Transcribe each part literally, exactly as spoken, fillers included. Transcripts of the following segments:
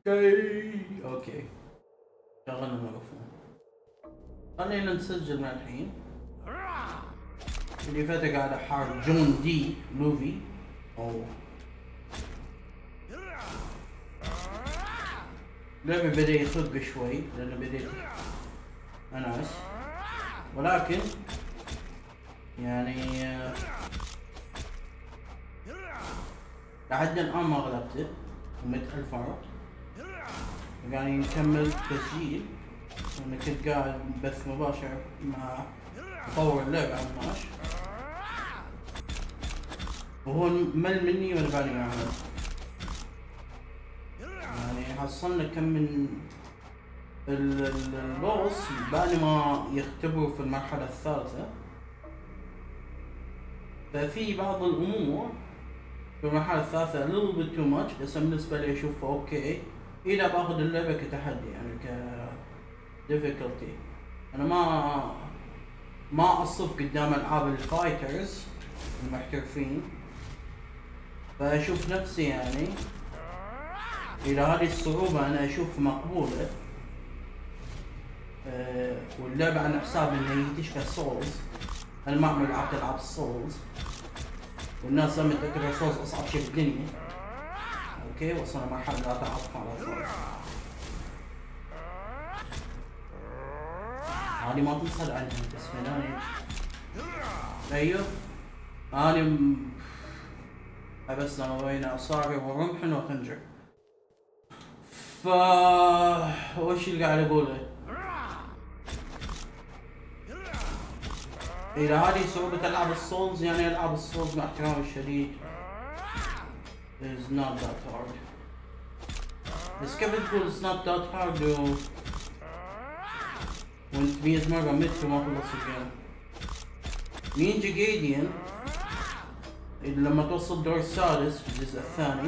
اوكي اوكي شغلنا الميكروفون. خلينا نسجل من الحين. اللي فات قاعد احارب جون دي لوفي او لعبة بدأ يخق شوي لأنه بديت أنعس، ولكن يعني لحد الآن ما غلبته ومت ألف مرة. يعني نكمل تسجيل، أنا كنت قاعد بث مباشر مع مطور اللعبة عماش، وهو مل مني وأنا بالي أعمل. يعني حصلنا كم من البوس بعد ما يختبروا في المرحلة الثالثة، ففي بعض الأمور في المرحلة الثالثة a little bit too much، بس بالنسبة لي أشوفه أوكي إذا باخذ اللعبة كتحدي يعني ك difficulty. أنا ما ما أصف قدام ألعاب الفايترز المحترفين، فأشوف نفسي يعني إذا هذه الصعوبة أنا أشوف مقبولة، أه واللعبة على حساب إنها هي تشبه سولز. أنا ما عمري لعبت ألعاب السولز، والناس لما تعتبر سولز أصعب شيء بالدنيا. أوكي وصلنا مرحلة لا تعاطف على سولز. هذه ما تنصد عنها بس فناني. أيوه أنا م... حبسنا ما بين أصابع ورمح وخنجر. فا وش اللي قاعد اقوله؟ اذا هذه صعوبة العاب السولز، يعني العاب السولز مع احترامي الشديد is not that hard. بس كيف تقول it's not that hard و وانت مية مرة مت وما خلص الجيم؟ نينجا جايديان لما توصل الدور السادس في الجزء الثاني،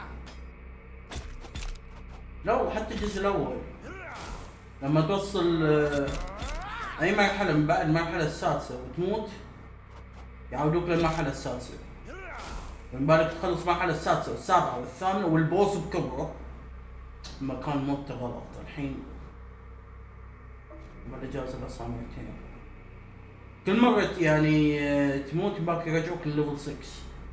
لا حتى الجزء الأول لما توصل أي مرحلة من بعد المرحلة السادسة وتموت يعودوك للمرحلة السادسة، من بالك تخلص المرحلة السادسة والسابعة والثامنة والبوس بكبره. مكان موت غلط الحين بالإجازة الأصلا مرتين، كل مرة يعني تموت باقي يرجعوك لليفل ستة.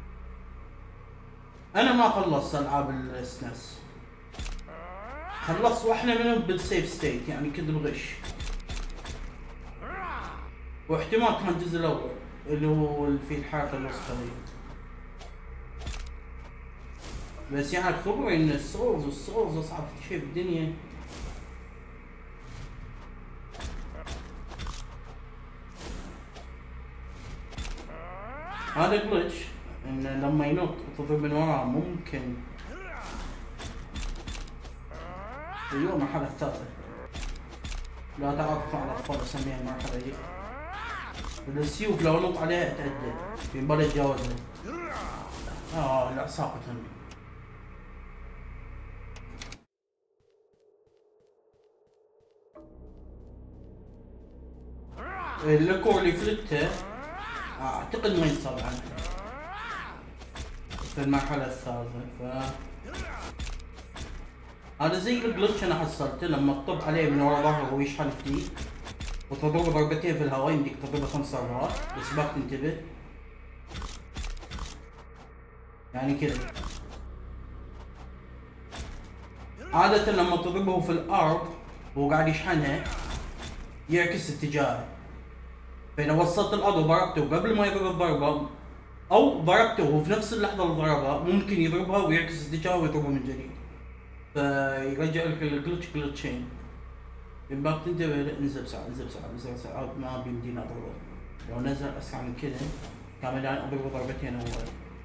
أنا ما خلصت ألعاب السنس، خلصت واحدة منهم بالسيف ستيت يعني كنت بغش، واحتمال كان الجزء الأول اللي هو اللي فيه الحركة الوسطى دي. بس يعني خبري إن السولز والسولز أصعب شيء بالدنيا. هذا جلتش إن لما ينط وتضرب من وراه ممكن. ايوه المرحلة الثالثة لا تعاطف على الأطفال أسميها المرحلة دي. السيوف لو نط عليها تعدل ينبغي يتجاوزها. اه لا ساقط همي. اللكور اللي فلتها اعتقد ما ينصاب عنها في المرحلة الثالثة. ف هذا زي الجلتش انا حصلته لما تطب عليه من ورا ظهره ويشحن فيك وتضربه ضربتين في الهواء، يمديك تضربه خمس ضربات بس ما تنتبه. يعني كذا عادة لما تضربه في الارض وهو قاعد يشحنها يعكس اتجاهه، فإذا وصلت الارض وضربته قبل ما يضرب الضربة او ضربته وفي نفس اللحظة اللي ضربها ممكن يضربها ويعكس اتجاهه ويضربها من جديد، فيرجع لك الجلتش جلتشين. يبقى تنتبه انزل بسرعة انزل بسرعة انزل بسرعة ما بيمدينا اضربه. لو نزل اسرع من كذا كان بدي اضربه ضربتين اول.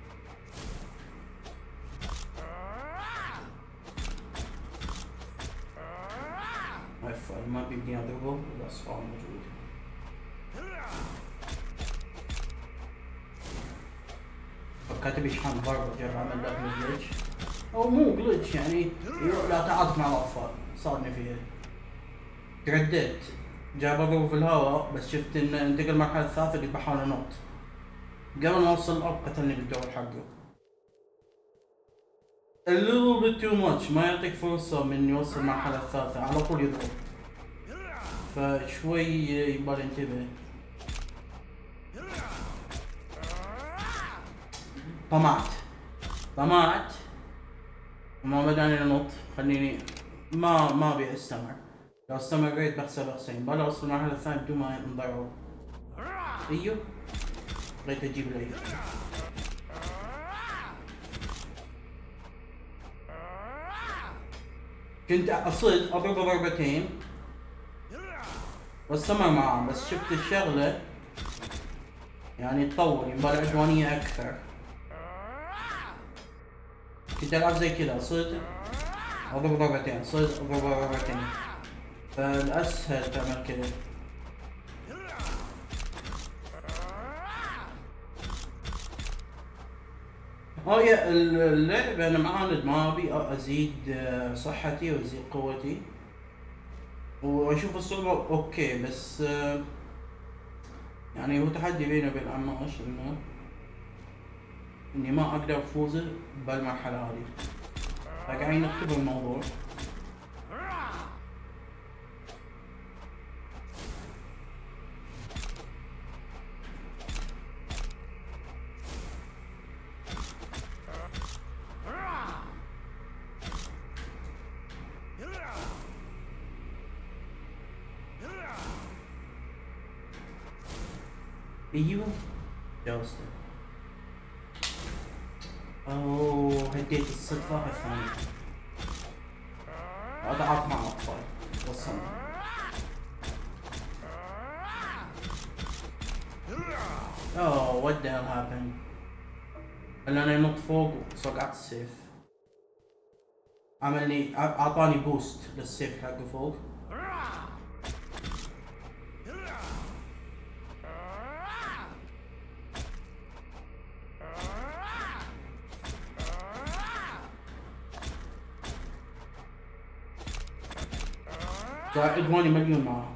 عفوا ما بيمديني اضربه والاصفار موجود. فكاتب يشحن ضربة جرب اعمل لك جلتش او مو جلتش يعني لا تعاطف مع الاطفال صارني فيها. ترددت جاب اضربه في الهواء بس شفت انه انتقل المرحلة الثالثة قلت بحاول انط قبل ما اوصل الارض قتلني بالدور حقه. a little bit too much، ما يعطيك فرصة من يوصل المرحلة الثالثة، على طول يضرب. فشوي يبالي انتبه. طمعت طمعت وما بداني انط، خليني ما ما ابي استمر. لو استمريت بخسر بخسين، بلا اوصل المرحلة الثانية بدون ما انضرب. ايوه بغيت اجيب لي. كنت اصد اضرب ضربتين واستمر معاه، بس شفت الشغلة يعني تطول، يبالي عدوانية اكثر. كنت العب زي كذا، صرت اضرب ضربتين، صرت اضرب ضربتين، فالاسهل تعمل كذا. اه يا اللعبة انا معاند، ما ابي ازيد صحتي وازيد قوتي، واشوف الصعوبة اوكي، بس يعني هو تحدي بيني وبين عماش انه اني ما اقدر افوز بالمرحلة هذه، فقاعدين نختبر الموضوع. ايوه جاوزته. اوه هديت الصدفة الثانية. اضعف مع اطفال وصلنا. اوه what the hell happened؟ خلاني انط فوق وصقعت السيف. عملني اعطاني بوست للسيف حقه فوق. صار عدواني مليون معاه.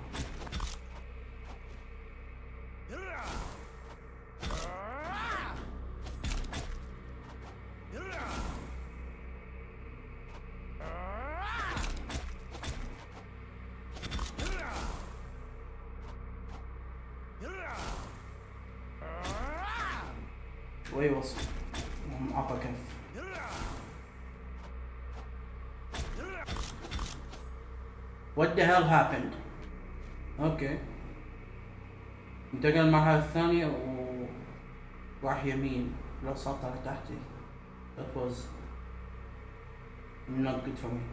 شوي وصل عطى كف. What the hell happened؟ اوكي انتقل المرحلة الثانية وراح يمين، لو سطر تحتي. That was not good for me.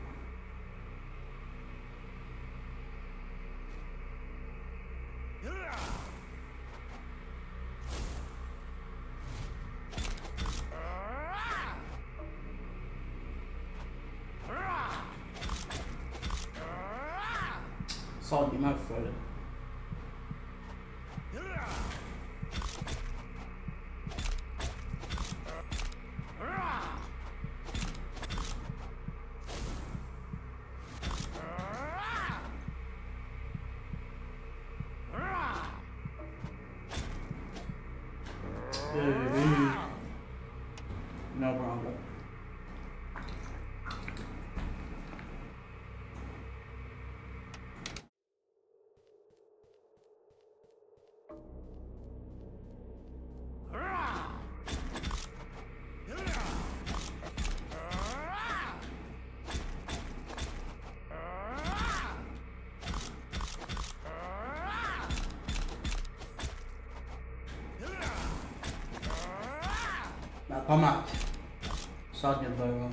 صادني ما في فعل. No problem. طمعت صادني الضربة.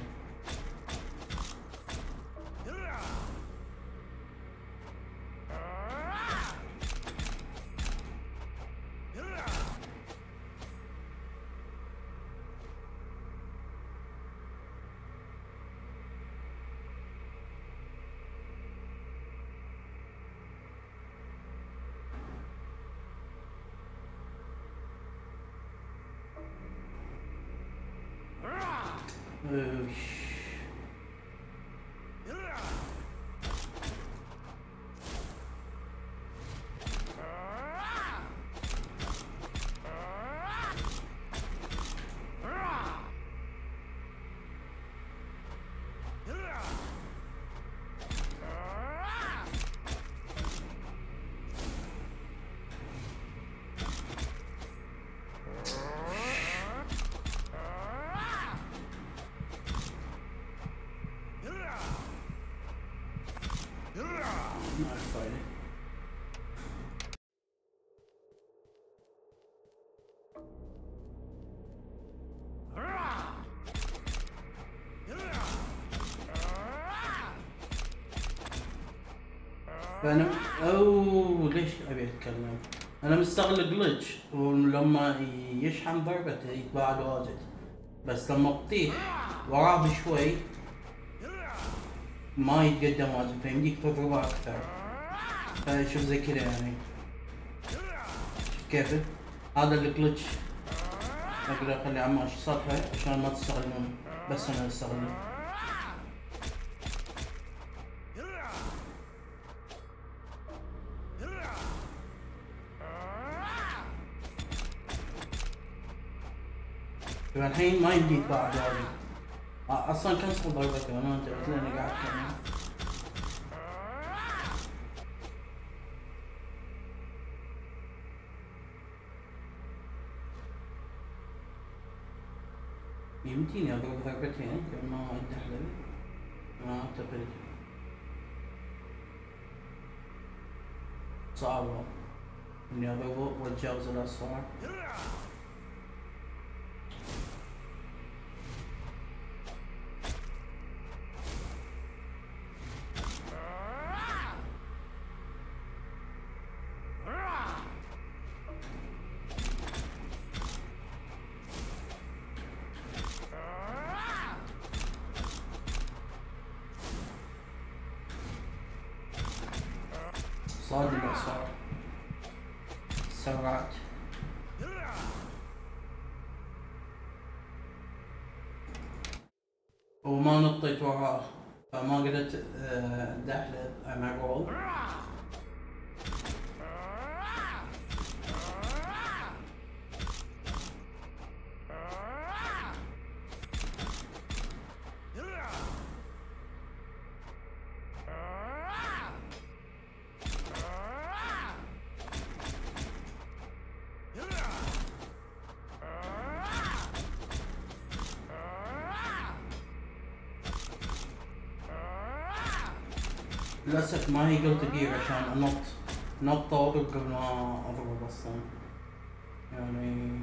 فانا او ليش ابي اتكلم؟ انا مستغل جلتش ولما يشحن ضربته يتباعد واجد، بس لما تطيح وراه بشوي ما يتقدم واجد فيمديك تضربه اكثر. فشوف زي كذا يعني كيف هذا الجلتش اقدر اخلي عماش سطحه عشان ما تستغلونه، بس انا استغله. الحين ما يمديك بعد واجد اصلا كنسل ضربته انا انتبهت لاني قاعد كمان. يمديني اضرب ضربتين قبل ما اتدحلل، ما اعتقد صعبة اني اضربه واتجاوز الاسرع. صادق الاسرع سرعت. وما نطيت وراه فما قدرت ادحله مع رول. للأسف ما هي قلت جير عشان أنط نط وأضرب قبل ما أضرب أصلا يعني.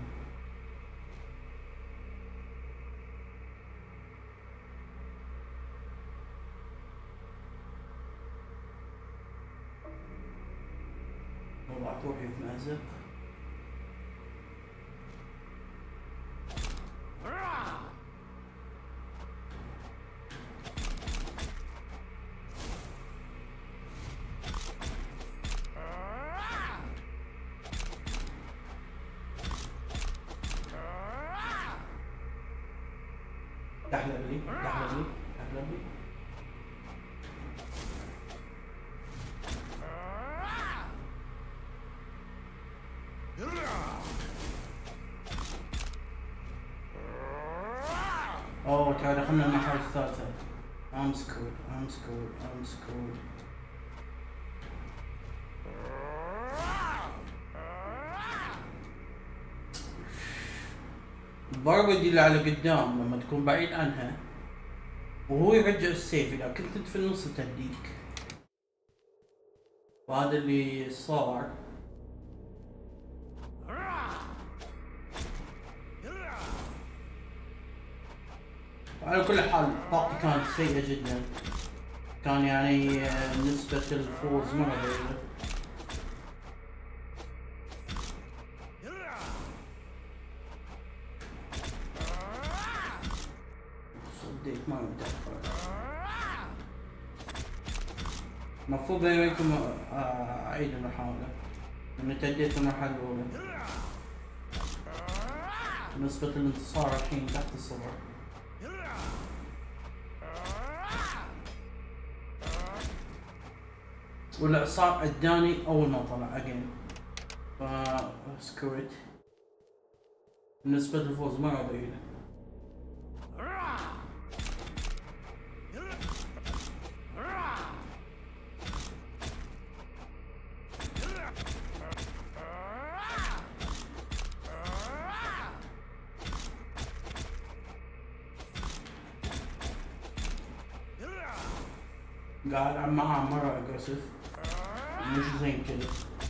والله روحي يتمزق. تحلب لي تحلب لي تحلب لي. اوه تعال دخلنا المرحلة الثالثة. I'm screwed I'm screwed I'm screwed. الضربة دي اللي على قدام لما تكون بعيد عنها وهو يرجع السيف، اذا كنت انت في النص تهديك، وهذا اللي صار. على كل حال طاقتي كانت سيئة جدا، كان يعني نسبة الفوز مرة قليلة. صديت ما متأخر، المفروض بينكم أعيد المحاولة لأني تأديت المرحلة الأولى. نسبة الانتصار الحين تحت الصفر. والإعصار اداني أول ما طلع أجين ف سكويت. نسبة الفوز مرة ضئيلة. قاعد معها مرة اجريسيف مش زين كذا،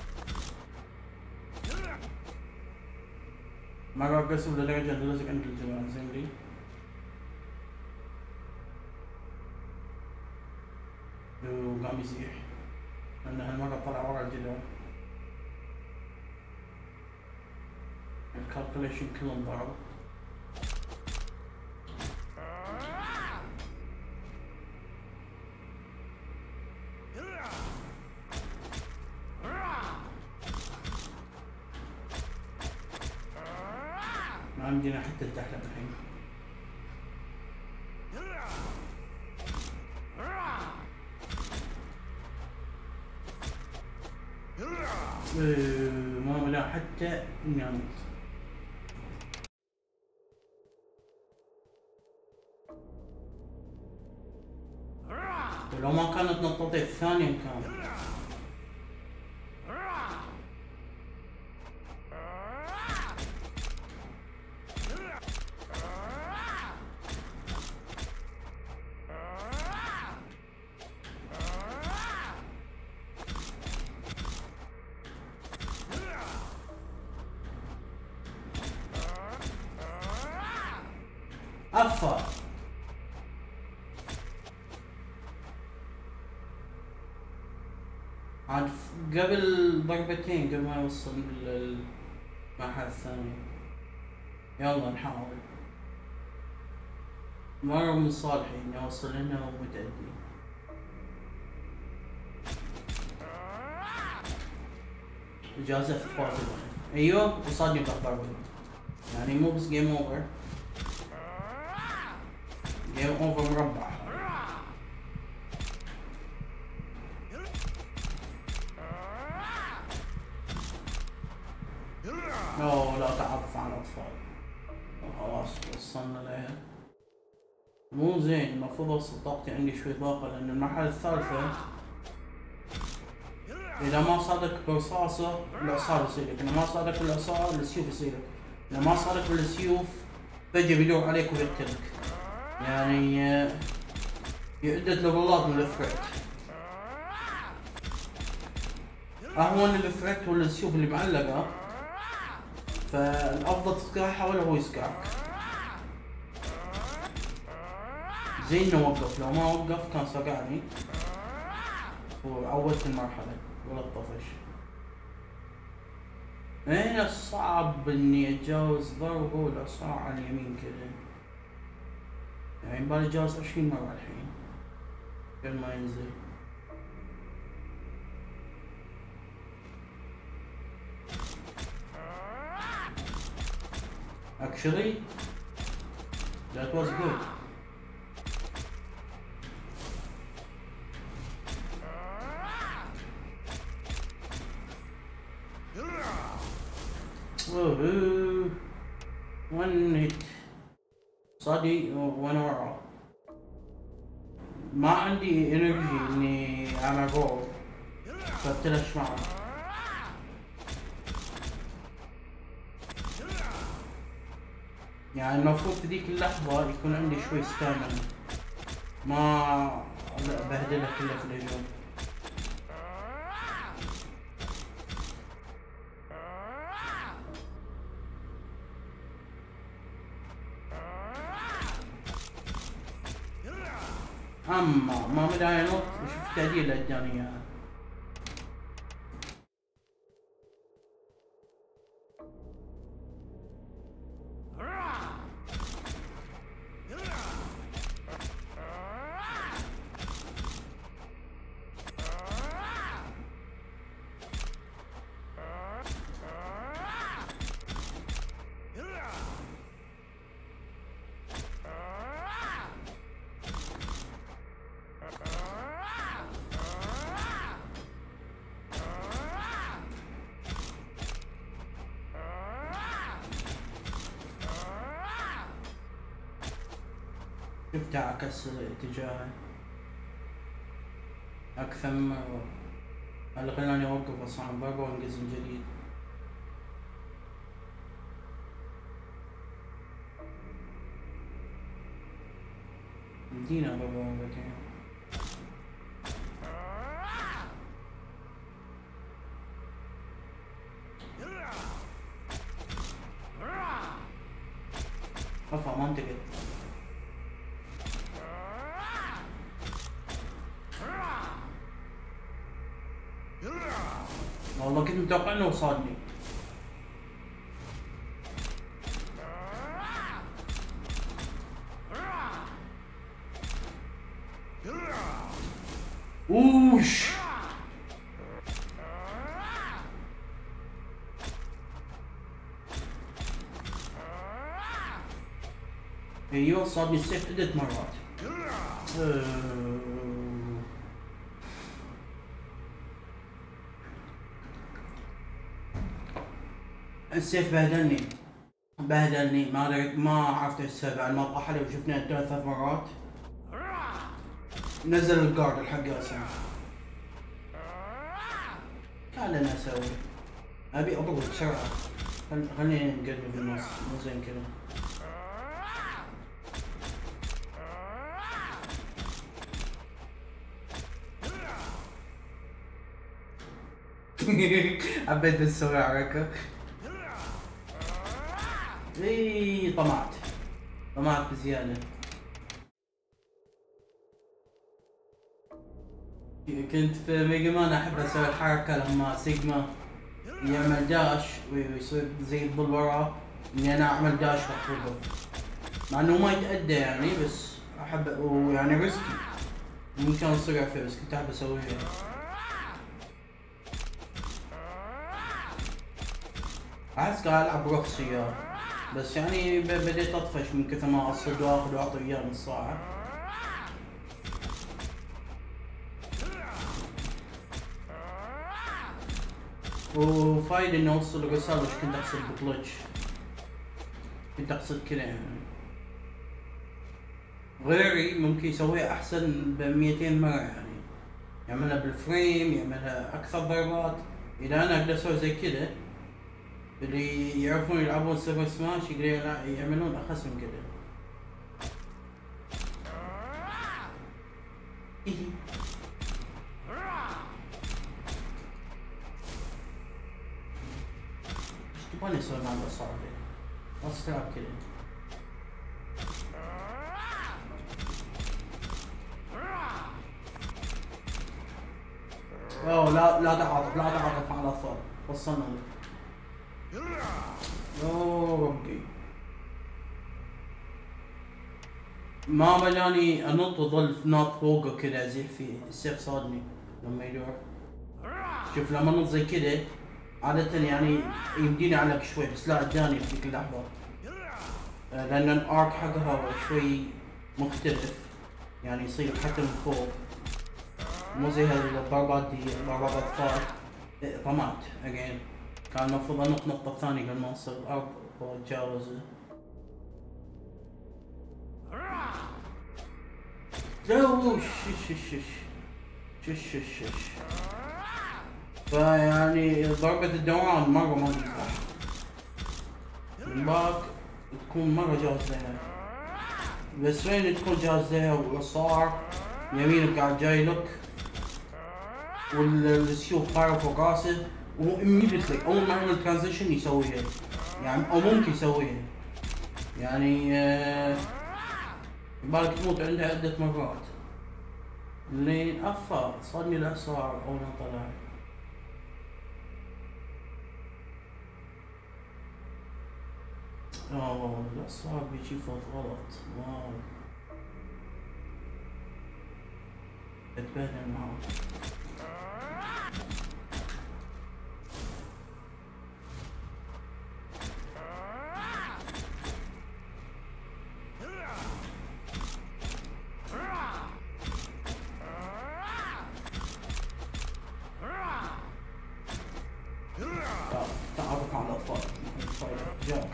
مرة اجريسيف لدرجة انه لازق عند الجمال زين لي. وقام يزيح لأن هالمرة طلع ورا الجدار. الكالكوليشن كلهم ضرب. ما عندنا حتى التحلم الحين. ما بلا حتى اني اموت. ولو ما كانت نطتي الثانية مكان. أفا عاد قبل ضربتين قبل ما يوصل للمرحلة الثانية. يلا نحاول. مرة من صالحي اني اوصل هنا ومتأدي. جازفت فوق. ايوه وصادني بالضربة. يعني مو بس جيم اوفر. جيم اوفر مربع. اوه لا تعرف على الاطفال. خلاص وصلنا لها. مو زين، المفروض اوصل طاقتي عندي شوي طاقة لان المرحلة الثالثة اذا ما صادك برصاصة الاعصار يصيرك، اذا ما صادك بالاعصار السيوف يصيرك، اذا ما صادك بالسيوف فجأة بيدور عليك ويقتلك. يعني عدة ليفلات من الثريت. اهون الثريت ولا السيوف اللي معلقة، فالافضل تسكعها ولا هو يسكعك. زي انه وقف، لو ما وقف كان سقعني وعودت المرحلة ولا الطفش. هنا صعب اني اتجاوز ضربه والاعصار على اليمين كذا. يعني بالي اتجاوز عشرين مرة الحين قبل ما ينزل. Actually, that was good. Oh, one hit. صادي وانا وراه. ما عندي انرجي اني اعمل رول فابتلش معه. يعني المفروض في ذيك اللحظة يكون عندي شوي ستامina ما بهدلها كلها في الهجوم. اما ما بداية نط وشوف تعديل اداني اياها. شفت عكس الاتجاه أكثر من مرة. هلا خلاني أوقف أصلا برا وأنقز من جديد. مدينا برا مرتين. أفا ما انتقل. والله كنت متوقع انه وصلني. اوش ايوه صابني السيف عدة مرات. أه... السيف بهدلني بهدلني ما دريت ما عرفت السبب بعد ما طاح علي وشفنا ثلاث مرات. نزل الجارد الحق اسمع. كان لنا اسوي ابي اضرب بسرعه. خليني نقدم في النص مو زين كذا. حبيت اسوي حركه. اي طمعت طمعت بزياده. كنت في ميجا مان احب اسوي الحركه لما سيجما يعمل داش ويصير زي الظل وراه اني انا اعمل داش واخرجه، مع انه ما يتأدى يعني بس احب ويعني ريسكي مو كان صرع فيه بس كنت احب اسويها. احس قاعد العب روكسي بس يعني بديت اطفش من كثر ما اصد واخذ واعطي اياه نص ساعه. وفايدة انه اوصل الرسالة مش كنت اقصد بجلتش، كنت اقصد كذا يعني. غيري ممكن يسويها احسن بميتين مرة يعني، يعملها بالفريم يعملها اكثر ضربات. اذا انا اقدر اسوي زي كذا اللي يعرفون يلعبون سوبر سماش يقدرون يعملون اخس من كذا. تبغاني اسوي مع الصعب اصعب كذا. اوه لا لا تعاطف لا تعاطف مع الاطفال وصلنا. اوه ربي ما ملاني انط وظل ناط فوقه كذا ازيح فيه. السيف صادني لما يدور. شوف لما انط زي كذا عادة يعني يمديني اعلق شوي بس لا اداني في ذيك اللحظة لان الارك حقها شوي مختلف يعني يصير حتى من فوق مو زي هالضربات دي ضربات اطفال. طمعت اجين كان المفروض انط نقطة ثانية قبل ما اوصل الارض واتجاوزه. لا شش شش شش شش شش فيعني ضربة الدوران مرة ما تنفع. الباك تكون مرة جاهز لها بس وين تكون جاهز لها والصار يمينك قاعد جاي لك والسيوف طايرة فوق راسه وهو immediately اول ما يعمل ترانزيشن يسويها يعني او ممكن يسويها يعني آه يبالك تموت عنده عدة مرات لين افا صادني الاعصار اول ما طلع. اوه الاعصار بيجي فوت غلط واو اتبهدل معه. تعرف على الاطفال جاك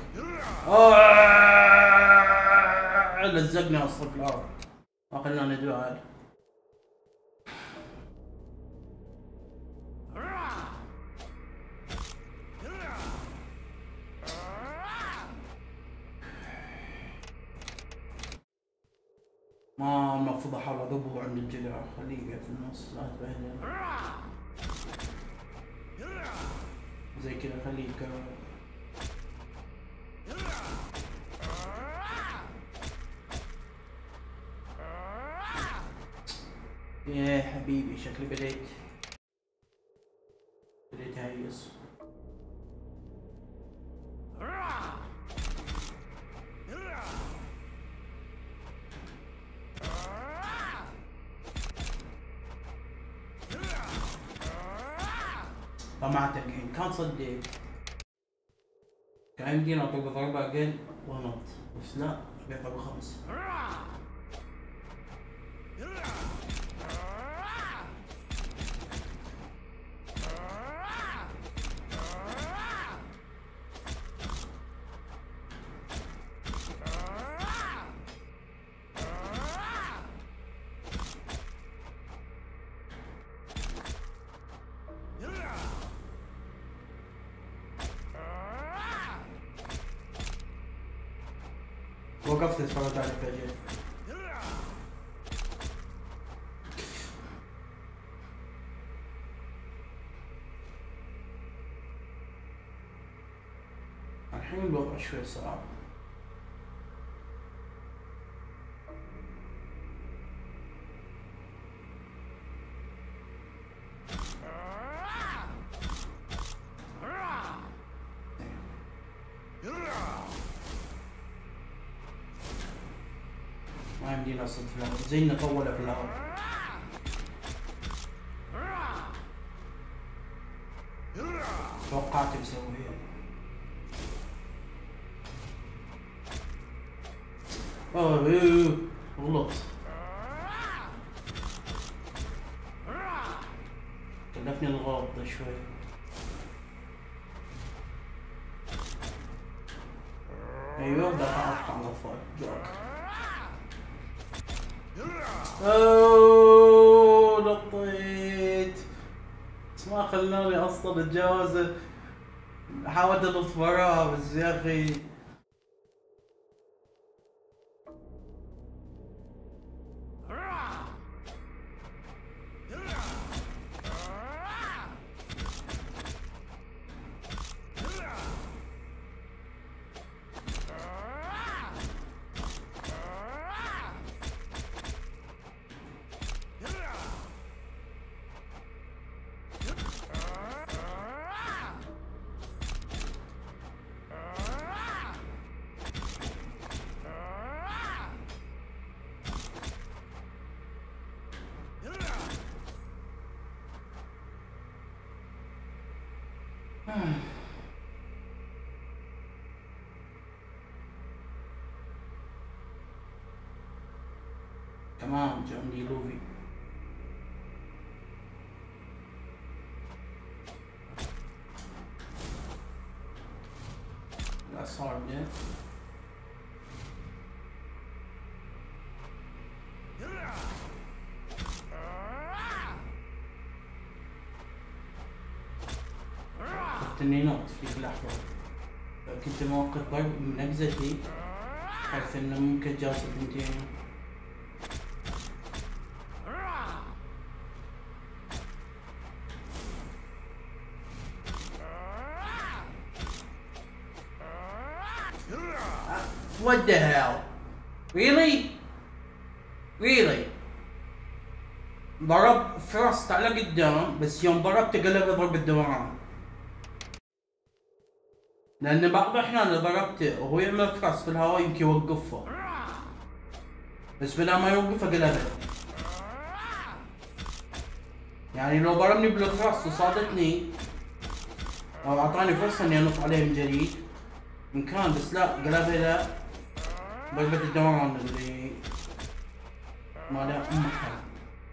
آه لزقني اصلا في الارض ما خلاني ادوار. ما المفروض احاول اضربه عند الجدار خليه يقعد في النص لا تبهدل زي كذا خليه يتكرر. يا حبيبي شكلي بديت اللي تهيس. طمعت الحين كان صدق كان يمدينا اطلق ضربة اقل ونط، بس لا بيضرب خمس. وقفت اتفرجت على الفيديو. الحين الوضع شوي صعب. ما يمدينا نصد في الهواء زي نطوله في الهواء. توقعت بسويها. اوه ايه غلط. كلفني الغلط شوي. ايوه بدأت اقطع على جاك. اوه نطيت بس ما خلاني اصلا اتجاوزه. حاولت انط وراه بس يا اخي تمام جامدي لوفي. لا صار ده خفت اني نط في لحظة، كنت موقف ضرب من نقزتي حيث انه ممكن جاسد بنتين. What the hell? Really? Really? ضرب فرست على قدام بس يوم ضربت قلب يضرب الدوران. لأن بعض الأحيان إذا ضربته وهو يعمل فرست في الهواء يمكن يوقفه. بس بلا ما يوقفه قلبه. يعني لو ضربني بالفرست وصادتني أو أعطاني فرصة إني أنط عليه من جديد إن كان، بس لا قلبه لا ضربة الدوران اللي ما لها أم حل.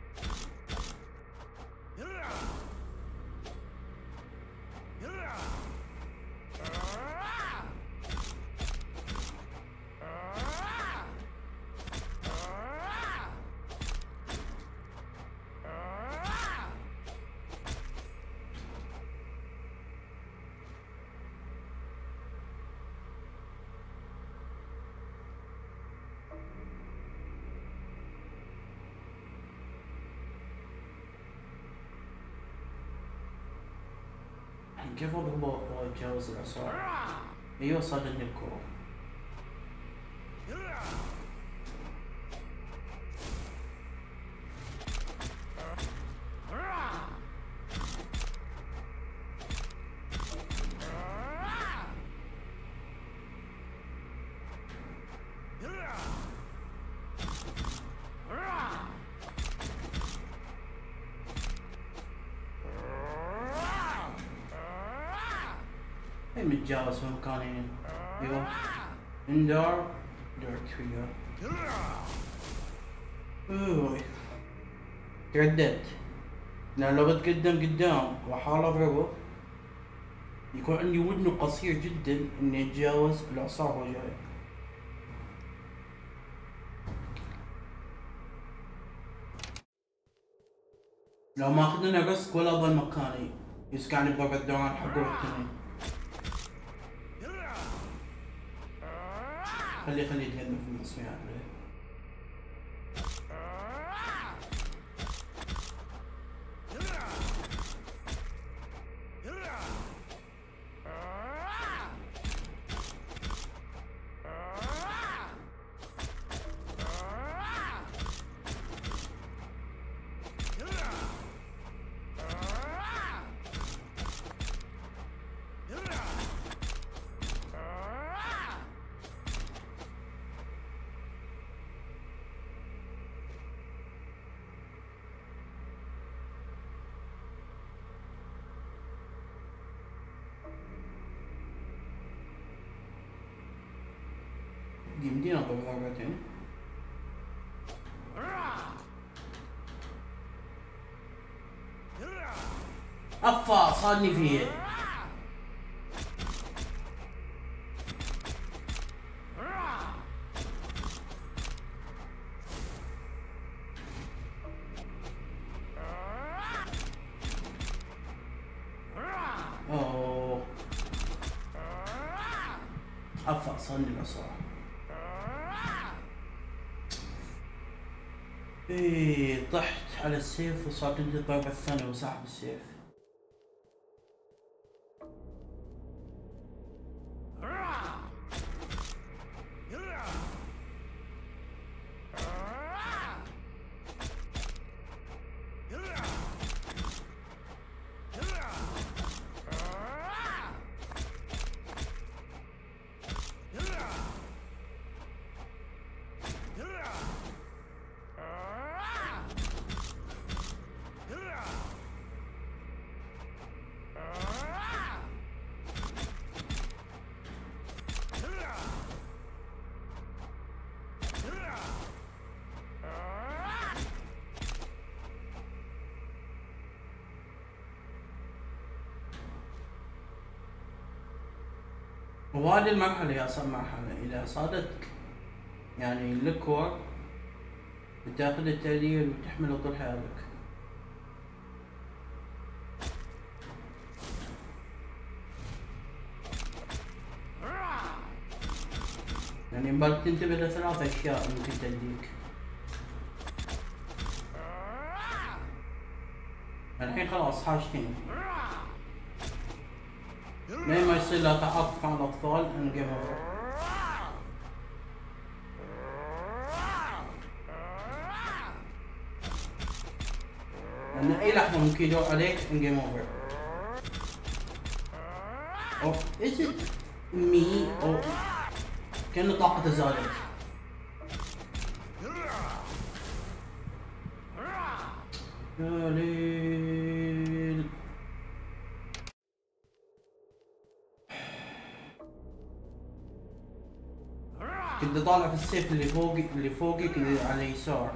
كيف اضربه واتجاوز العصار؟ ايوه صادني الكورة. هي متجاوز في مكانين. ايوه اندور دورك فيها. اوه ترددت، لأن لو بتقدم قدام وأحاول أضربه يكون عندي ودنه قصير جدا إني أتجاوز الإعصار وهو جاي. لو ما أخذنا ريسك ولا أضل مكاني يسقعني بضربة الدوران حقه الثاني. خليه خليه يتقدم في النص يعني. يمدينا نضرب ضربتين. افا صادني فيه. اوه افا صادني العصا. ايه طحت على السيف وصارت عندي الضربة الثانية وسحب السيف. وهذه المرحلة يا صار مرحلة إذا صادتك يعني اللكور بتاخذ التعديل وتحمله طول حياتك. يعني ينبغي تنتبه لثلاث أشياء ممكن تديك. الحين خلاص حاجتين لين ما يصير له تعاطف مع الأطفال ان جيم اوفر. لأن أي لحظة ممكن يدور عليك ان جيم اوفر. أو is it me أو كأنه طاقته زادت. يا ليل كنت طالع في السيف اللي فوقي اللي فوقي كذا على اليسار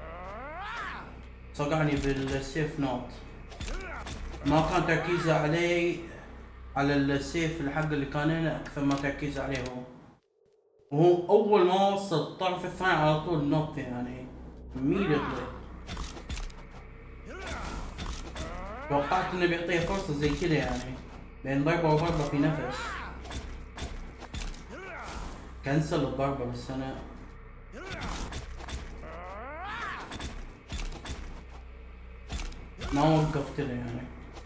صقعني بالسيف نوت. ما كان تركيزه علي على السيف الحق اللي كان هنا اكثر ما تركيزه عليه هو. وهو اول ما وصل الطرف الثاني على طول نوت يعني immediately. توقعت انه بيعطيه فرصة زي كذا يعني بين ضربة وضربة في نفس. كنسل الضربة بس انا ما وقفت له يعني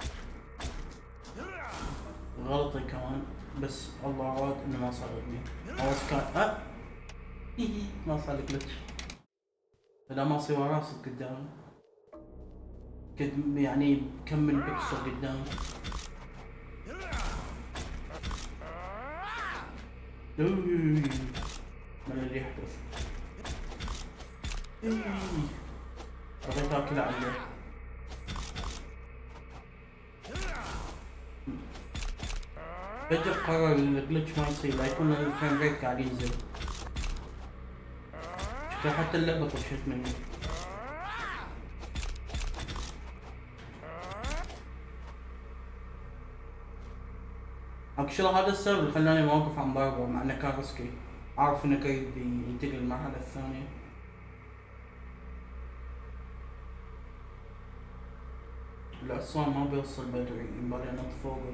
غلطي كمان بس الله عوض انه ما صادقني. عوض كان أه ما صار جلتش. لا ما صير راسك قدام كنت يعني كم من بكسل قدام. ما الذي يحدث؟ بغيت اكله عليه. فجأة قرر الجلتش ما يصير، لا يكون الفريم ريت قاعد ينزل. شكله حتى اللعبة طفشت مني. اكشلي هذا السبب اللي خلاني ما اوقف عن ضربه مع انه كان ريسكي، اعرف انه كيد ينتقل للمرحلة الثانية. العصام ما بيوصل بدري، يبالي انط فوقه.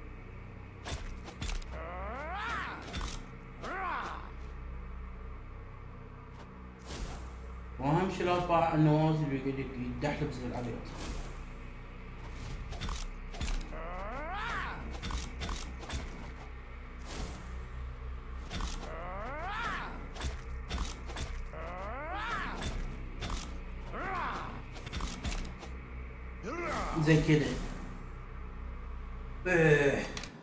واهم شي لا يطلع النوازل ويقعد يدحلب زي العبيط. زي كده. ايه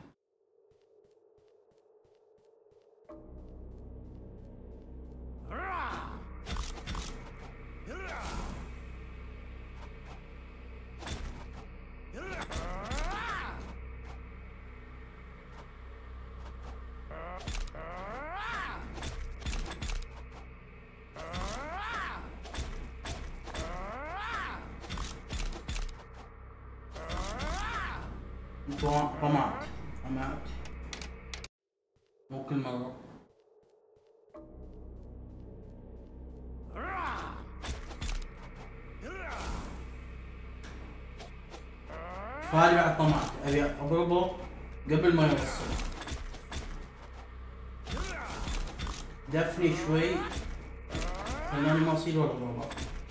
طمعت طمعت مو كل مرة. فهذه بعد طمعت، ابي اضربه قبل ما يوصل. دفني شوي خلاني ما اصيد ولا ضربة.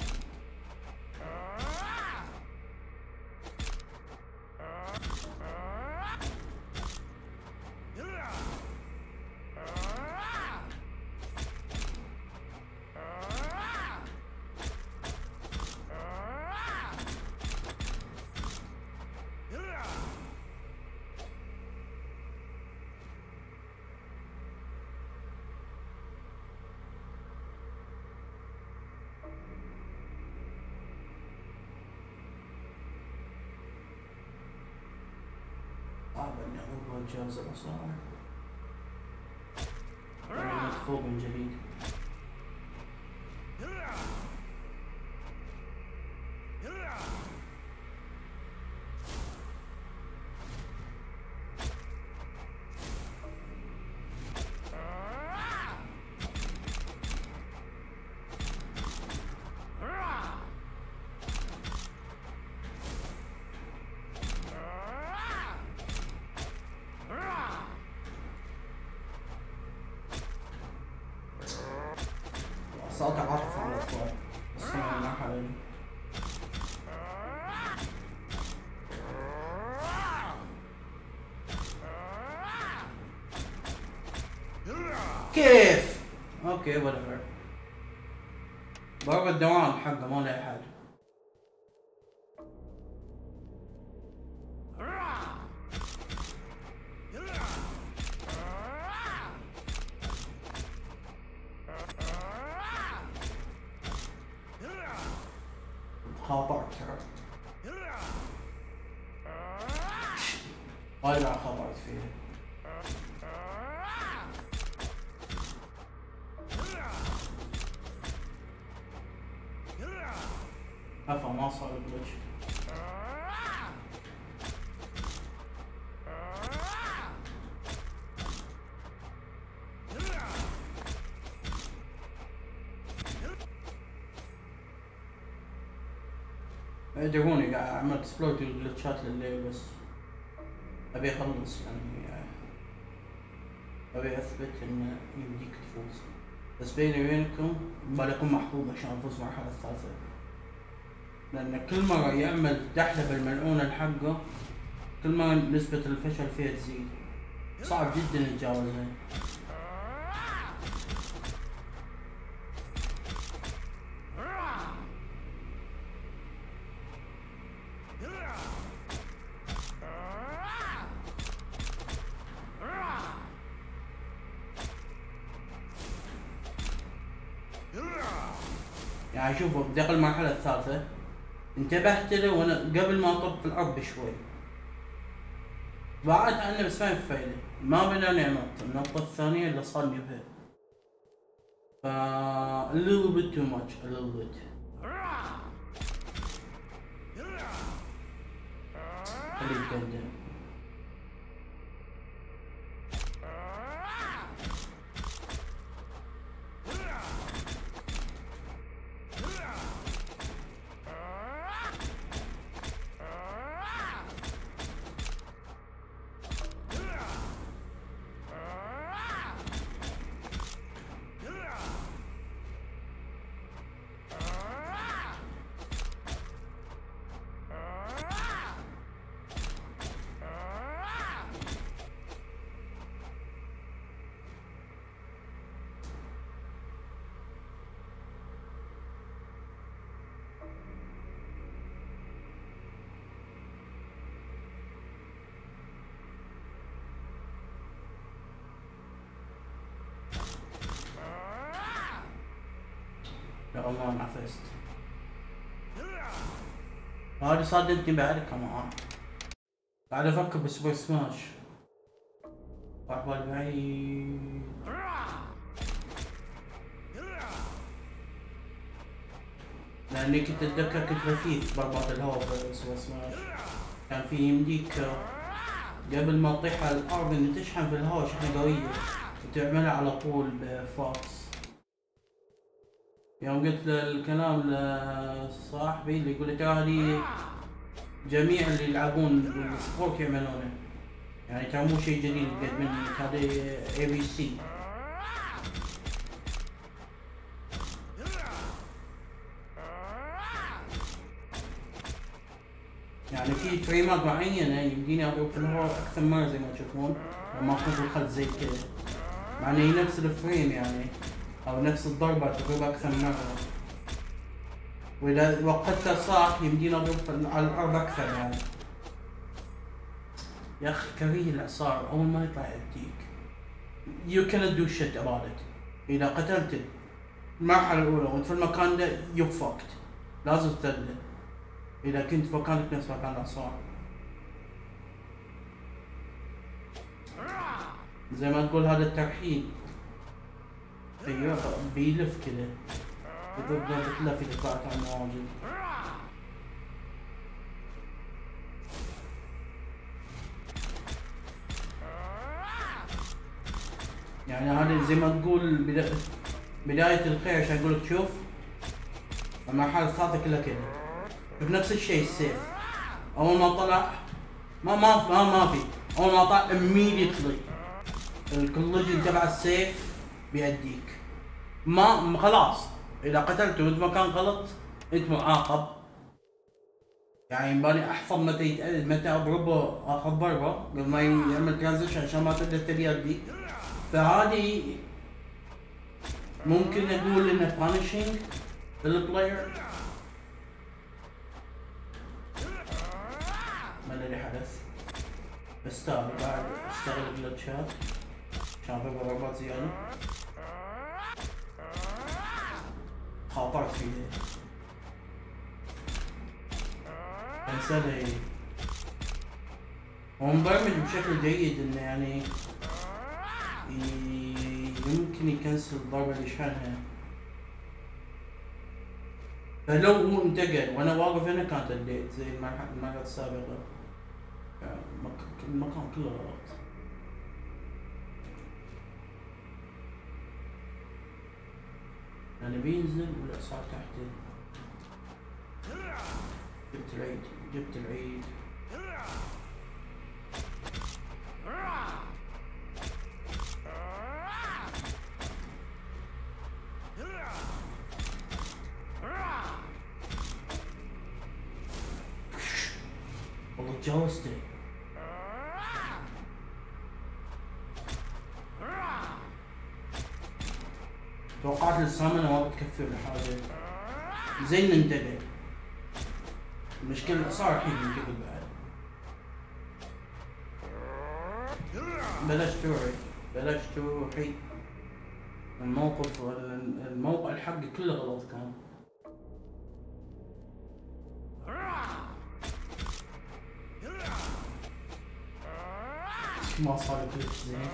صعب اني اضرب جهاز العصار. انا مدفوق من جديد. صوت عاطف على الاطفال اسمعوا المرحلة دي. كيف؟ اوكي whatever. ضرب الدوام حقه ما له حل. خاطرت ترى. هاي بعد خاطرت فيها. عفوا ما صار الجلتش. ادعوني قاعد اعمل اكسبلويت الجلتشات لليل بس ابي اخلص يعني ابي اثبت ان يمديك تفوز بس بيني وبينكم يبغى اكون محظوظ عشان افوز المرحلة الثالثة لان كل مرة يعمل دحلة بالملعونة حقه كل مرة نسبة الفشل فيها تزيد صعب جدا نتجاوزها. يعني شوفوا بدق المرحلة الثالثة انتبهت له وانا قبل ما اطب في الارض بشوي بعدت عنه بس ما في فايدة، ما بناني انط، النطة الثانية اللي صارني بها. فا a little bit too much, a little bit. خليه يتقدم. يا الله انعفست. هذه صادمتني بعد كمان. قاعد افكر بسوبر سماش. راح بالي بعيد. لاني كنت اتذكر كنت بثيث ضربات الهواء بسوبر سماش. كان في يمديك قبل ما تطيح على الارض ان تشحن في الهواء شحنة قوية وتعملها على طول بفاكس. يوم قلت الكلام لصاحبي اللي يقول لي ترى هذه جميع اللي يلعبون السبورت يعملونه، يعني ترى مو شيء جديد قد مني، هذا اي بي سي. يعني في فريمات معينة يمديني اضرب في الهواء اكثر مرة زي ما تشوفون لما اكون بالخلف زي كذا، مع انه هي نفس الفريم يعني او نفس الضربة تضرب اكثر مرة، واذا وقتها صح يمدينا اضرب على الارض اكثر يعني. يا اخي كريه الاعصار اول ما يطلع يديك you cannot do shit about it. اذا قتلت المرحلة الاولى وانت في المكان ده you fucked، لازم تستدله اذا كنت في مكانك نفس مكان الاعصار. زي ما تقول هذا الترحيل. ايوه بيلف كذا يضرب ضربة لف اذا طلعت على المواجد. يعني هذا زي ما تقول بدا... بداية الخير عشان اقول لك شوف المرحلة الثالثة كلها كذا. شوف نفس الشيء السيف اول ما طلع ما ما ما, ما في اول ما طلع immediately الكولوجين تبع السيف بيأديك. ما خلاص اذا قتلته وانت مكان غلط انت معاقب. يعني يبالي احفظ متى يتأذى متى اضربه اخذ ضربه قبل ما يعمل ترانزيشن عشان ما تقدر تبيع دي. فهذه ممكن اقول انه بانشينج للبلاير. ما الذي حدث؟ استاهل بعد اشتغل جلتشات عشان اضرب ضربات زياده. خاطرت فيه انسى. هو مبرمج بشكل جيد انه يعني يمكن يكنسل الضربة اللي شحنها. فلو هو انتقل وانا واقف هنا كانت اديت زي المرة السابقة. المكان كله غلط. يعني بينزل ولا صار تحته. جبت العيد جبت العيد. والله تجاوزته. توقعت السامنة ما بتكفي ولا حاجة. زين ننتبه. المشكلة صار الحين من قبل بعد. بلاش تروحي بلاش تروحي. الموقف الموقع الحق كله غلط كان. ما صار كلش زين.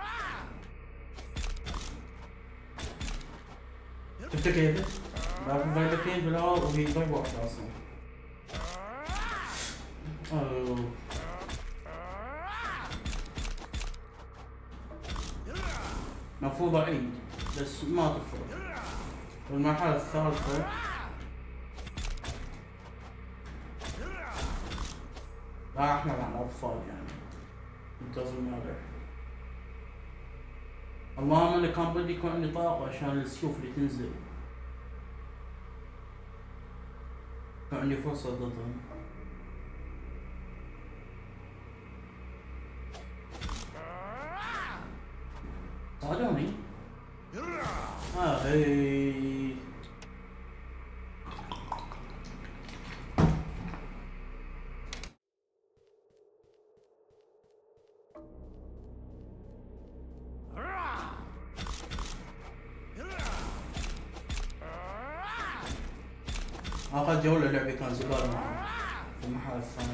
شفت كيف؟ ضرب ضربتين بالهواء وهي ضربة واحدة اصلا. اوه مفروض اعيد بس ما تفرق. والمرحلة الثالثة لا احنا مع الاطفال يعني it doesn't matter. اللهم اني كان بدي يكون عندي طاقة عشان السيوف اللي تنزل. كان عندي فرصة ضدهم. صادوني. اه هي اخذ جولة اللعبة كان زبالة معه في المحل الثاني.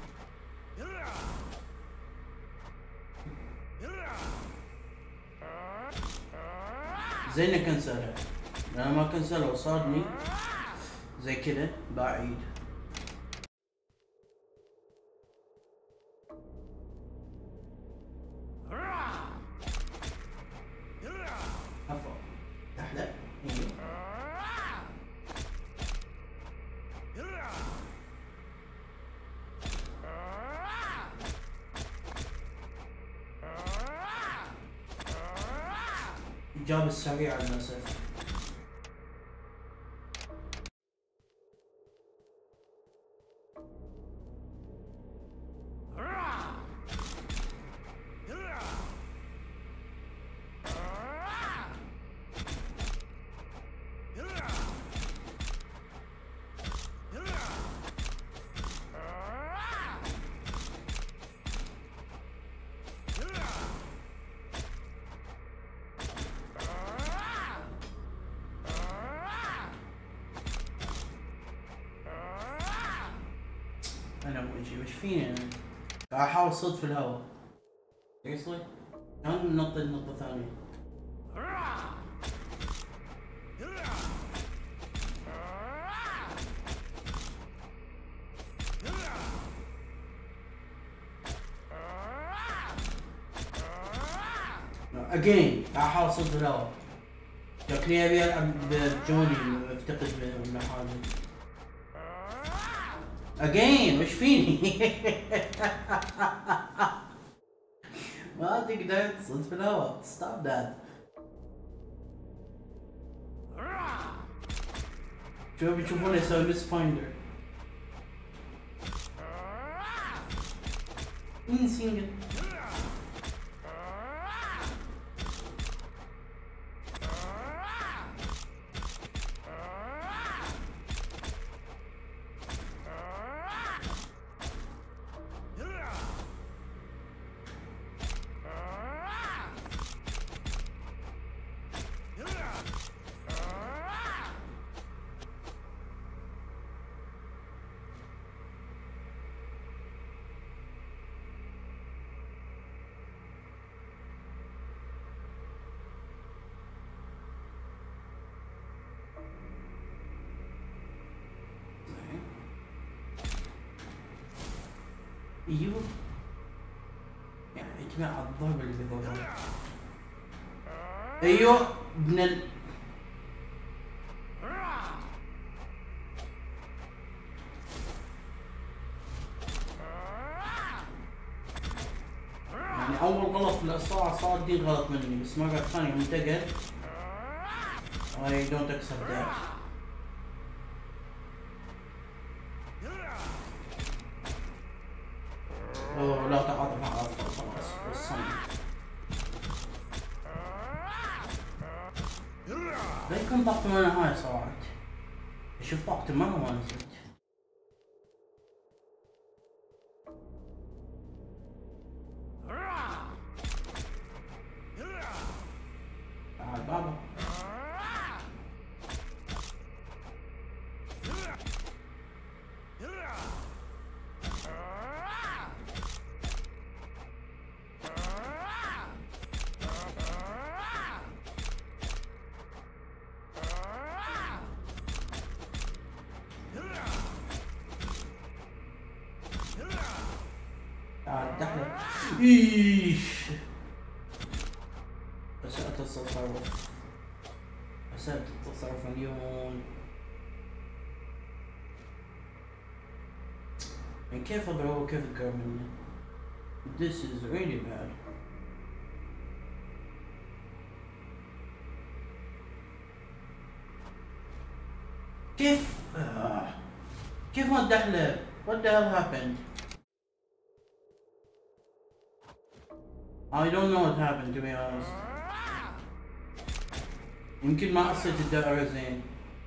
زين كنسلها لأن ما كنسلها وصادني زي كذا بعيد. عفوا تحلى جاب السريع للأسف. انا وجهي وش فيني انا؟ قاعد احاول صد في الهواء. seriously؟ شلون نط النطة ثانية؟ اجين قاعد احاول صد في الهواء. شكلي ابي العب بجوني افتقد ولا حاجة. اجين وش فيني؟ ما تقدر تصد في الهواء. stop that. شو بيشوفون يسوي مس فايندر. مين سينجل؟ ايوه يعني اجمع الضرب اللي بيضربه. ايوه ابن ال يعني اول غلط في الاسرع صار دي غلط مني بس مرة ثانية منتقل. I don't accept that. اوه لا تعاطف مع الاطفال خلاص وصلنا. لا يكون طاقتي ما نهاية صراحة. اشوف طاقتي مرة ما نزلت. تعال بابا. ايش أسأت التصرف، أسأت التصرف اليوم. يعني كيف أضربه كيف أتقرب منه؟ This is really bad. كيف آه. كيف ما اتدحلب؟ What the hell happened? I don't know what happened to be honest. يمكن ما قصيت الدائرة زين.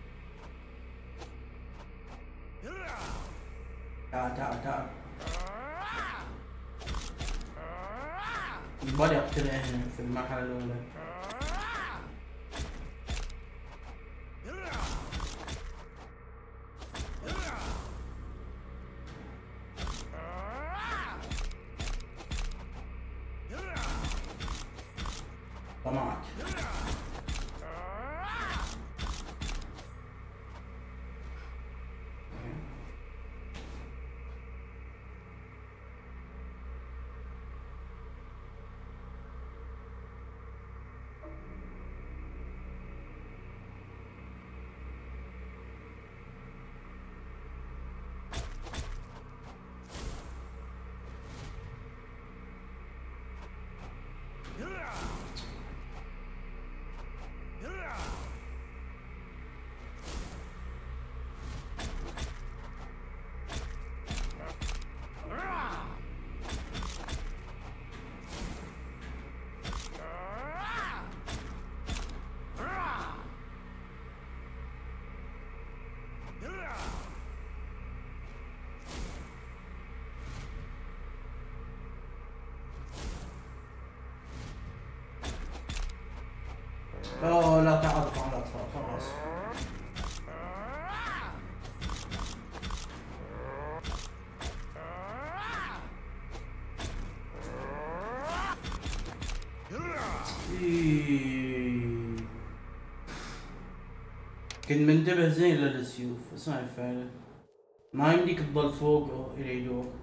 تعال تعال تعال. يبالي اقتله هنا في المرحلة الأولى. طمعت. اوه لا تعاطف على الاطفال خلاص. كنت منتبه زين للسيوف بس ما ينفع، ما يمديك تضل فوق الى يدور.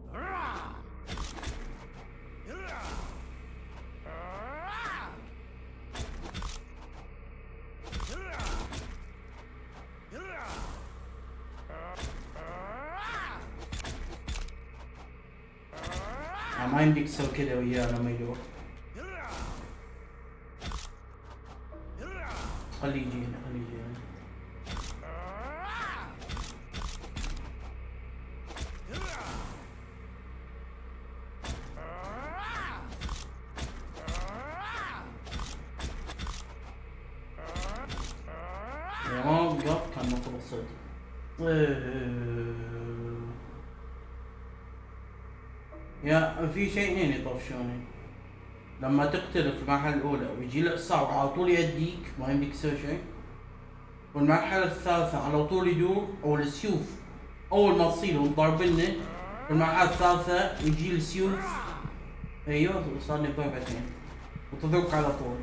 ما يمديك تسوي كذا وياه لما يدور. خليه يجي هنا خليه يجي هنا. يا ما وقف كان المفروض صدق. يا في شيئين يطفشوني، لما تقتل في المرحلة الأولى ويجي الإعصار على طول يديك ما يمديك تسوي شيء، والمرحلة الثالثة على طول يدور، أو السيوف أول ما تصير وضربني في المرحلة الثالثة يجي السيوف أيوه صارني ضربتين وتضربك على طول.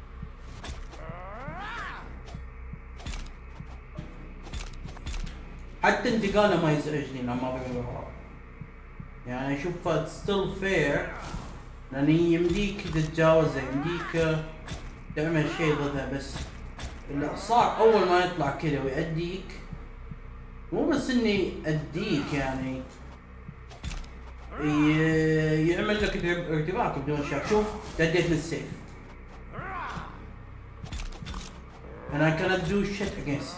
حتى انتقاله ما يزعجني لما أضرب، يعني اشوفها ستيل فير لان يمديك تتجاوزها، يمديك تعمل شيء ضدها، بس الاعصار اول ما يطلع كذا ويأديك مو بس اني اديك يعني يعمل لك ارتباك بدون شك. شوف دديت من السيف انا cannot do shit against.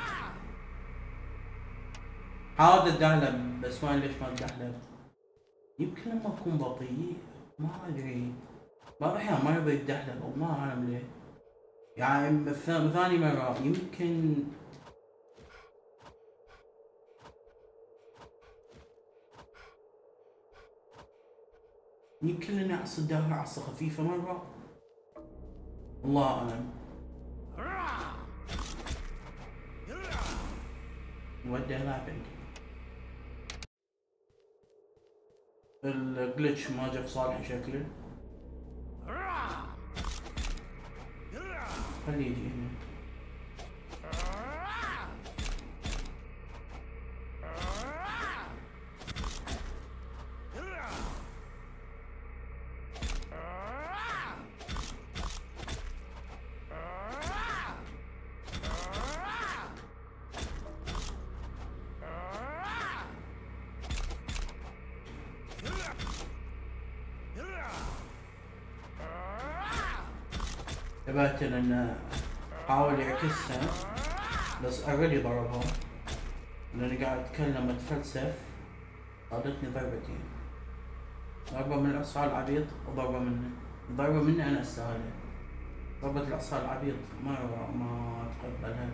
حاول اتدحلب بس ما ليش ما اتدحلب، يمكن لما اكون بطيء ما ادري، بعض الاحيان ما يبي يتدحلب او ما اعلم ليه. يعني ثاني مرة يمكن يمكن لاني اعصي الدهر عصا خفيفة مرة، الله اعلم. What the hell happened؟ الجلتش ما جا في صالحي شكله. خليه يجي هنا. تبعتن انه حاول يعكسها بس اوريدي ضربها لاني قاعد اتكلم اتفلسف. صادتني ضربتين، ضربة من العصا العبيط وضربة منه. ضربة مني انا استاهلها، ضربة العصا العبيط ما ما اتقبلها.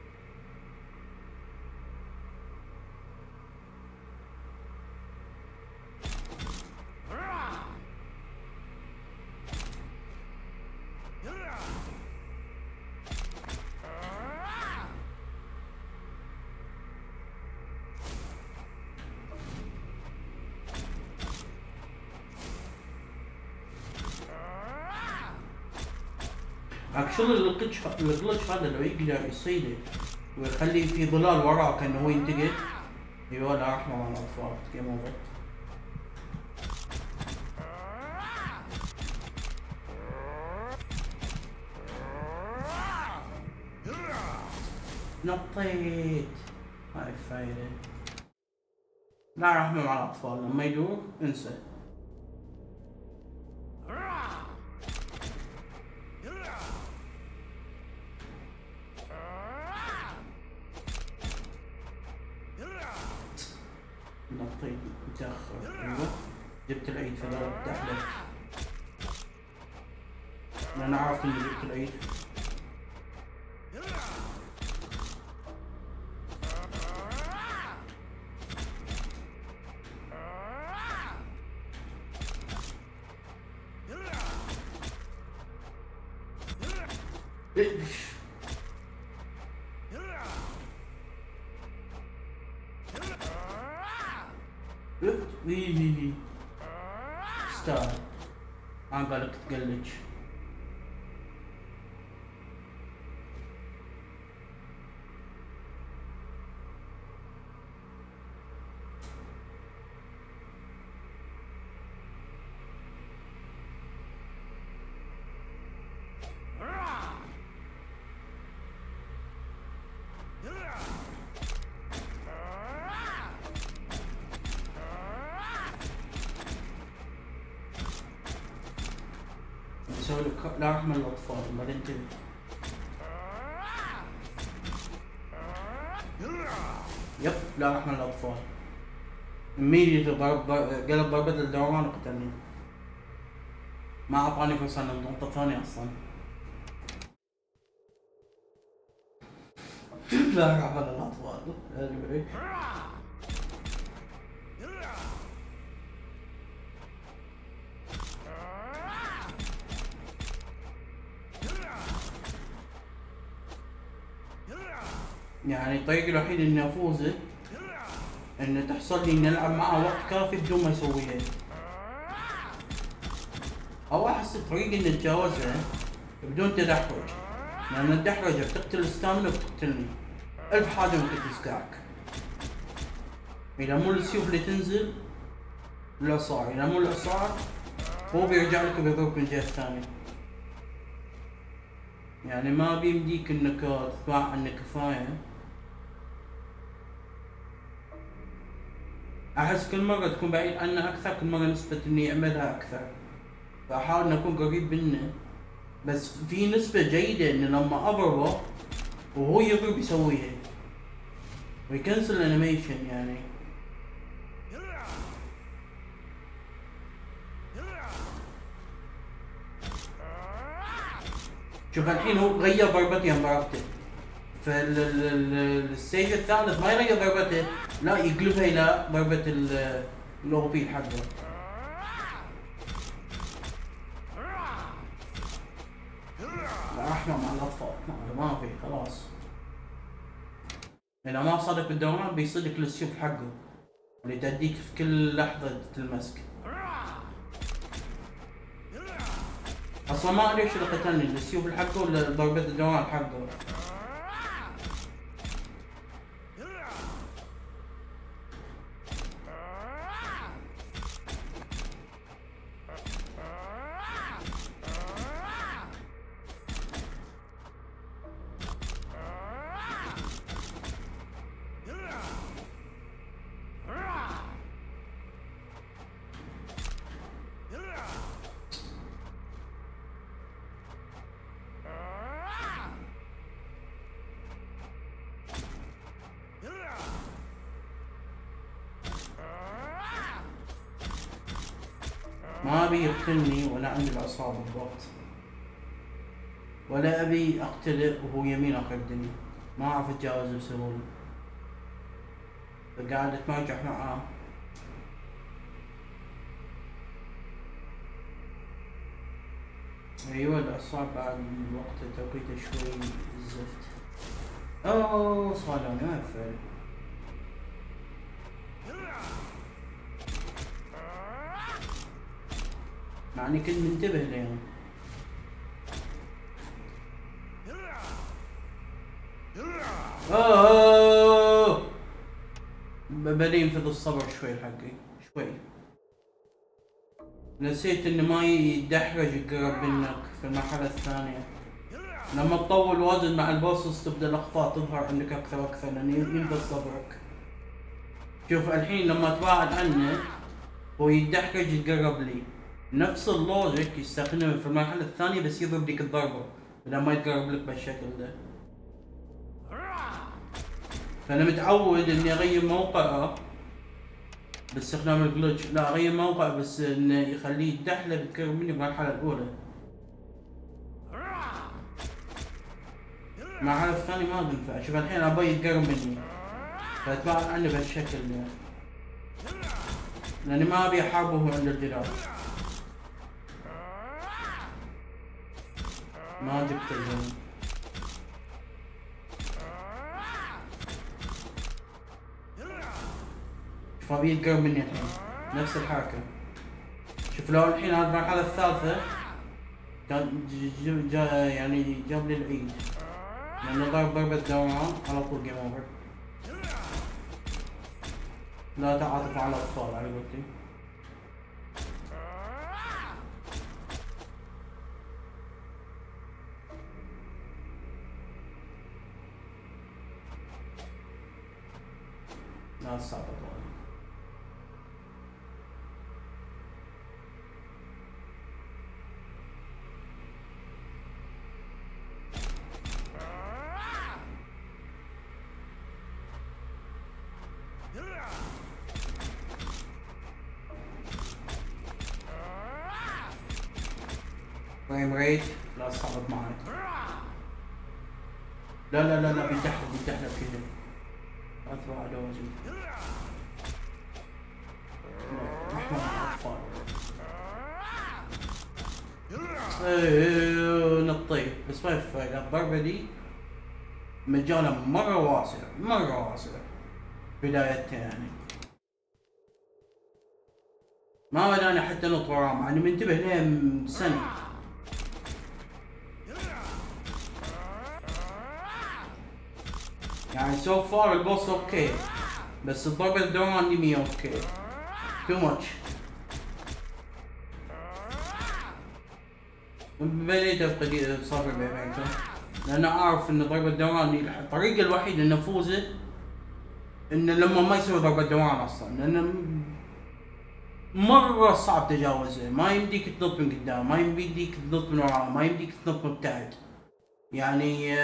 اكشلي الجلتش الجلتش هذا لو يقدر يصيده ويخلي في ظلال وراه كانه هو ينتقد. ايوه لا رحمة مع الاطفال جيم اوفر. نطيت ما في فايدة. لا رحمة مع الاطفال، لما يدور انسى. نطيت متأخر. ايوه جبت العيد فضربت تحلك لأن عرفت اني جبت العيد. ايه استاهل عقلك تقلج. نسوي لك لا رحمة للأطفال بعدين انتبه. يب لا رحمة للأطفال. immediately ضرب قلب ضربة الدوران وقتلني. ما أعطاني فرصة إنه نقطة ثانية أصلا. لا رحمة للأطفال. يعني الطريقة الوحيدة اني افوزه ان تحصل لي اني العب معه وقت كافي بدون ما يسويها، او احس الطريقة اني اتجاوزها بدون تدحرج، لان الدحرجة بتقتل الستامنا وبتقتلني الف حاجة ممكن تسكعك. اذا مو السيوف اللي تنزل الاصاع، اذا مو الاصاع هو بيرجع لك وبيضربك من جهة ثانية. يعني ما بيمديك انك تتوقع انك كفاية. احس كل مرة تكون بعيد عنه اكثر كل مرة نسبة اني اعملها اكثر، فاحاول ان اكون قريب منه، بس في نسبة جيدة ان لما اضربه وهو يضرب يسويها ويكنسل الانيميشن. يعني شوف الحين هو غير ضربتي عن ضربته، فالستيج الثالث ما يغير ضربته، لا يقلبها الى ضربة الاو بي حقه. لا رحمة مع الاطفال، ما في خلاص. اذا ما صادك بالدوران بيصيدك السيوف حقه اللي تأديك في كل لحظة المسك. اصلا ما ادري ايش اللي قتلني، السيوف حقه ولا ضربة الدوران حقه. ما ابي يقتلني ولا عندي العصابة بالضبط، ولا ابي اقتله وهو يمين اخر الدنيا، ما اعرف اتجاوز بسهولة، فقاعد اتماجح معاه. ايوه العصاب بعد وقت توقيته شوي زفت. اوه صالوني ما يفعل. مع اني كنت منتبه لهم. اوه بلين في الصبر شوي حقي شوي. نسيت انه ما يدحرج يقرب منك في المرحلة الثانية. لما تطول واجد مع البوسس تبدا الاخطاء تظهر عندك اكثر واكثر لانه ينقص صبرك. شوف الحين لما تباعد عنه هو يدحرج يتقرب لي، نفس اللوجيك يستخدمه في المرحلة الثانية بس يضرب لك الضربة بدل ما يتقرب لك بالشكل ده. فانا متعود اني اغير موقعه باستخدام الجلتش، لا اغير موقعه بس انه يخليه يدحله بتقرب مني بالمرحلة الأولى. المرحلة الثانية ما تنفع. شوف الحين ابي يتقرب مني فاتباعد عنه بهالشكل يعني. لاني ما ابي احاربه وهو عند الجدار. ما جبت الزون. شوف ابي يتقرب مني الحين نفس الحركة. شوف لو الحين هذه المرحلة الثالثة كان جا يعني جاب لي العيد لأنه ضرب ضربة دوران على طول جيم اوفر. لا تعاطف على الأطفال على قولتي. لا صعبة طبعا. فريم ريت لا صعبت معي. لا لا لا لا بيدحلب بيدحلب كذا. أطلع على وجهي. رحمة الأطفال. ايه نطيت بس ما يفرق. الضربة دي مجالها مرة واسع مرة واسع بدايتها يعني. ما بداني حتى نط وراه مع اني منتبه ليه من سنة. يعني سو فار البوس اوكي بس الضربة الدوران دي مية اوكي تو ماتش. بديت افقد الصبر بينكم لان اعرف ان ضربة الدوران دي الطريقة الوحيدة ان افوزه ان لما ما يسوي ضربة دوران اصلا، لان مرة صعب تجاوزه. ما يمديك تنط من قدام، ما يمديك تنط من وراه، ما يمديك تنط من تحت. يعني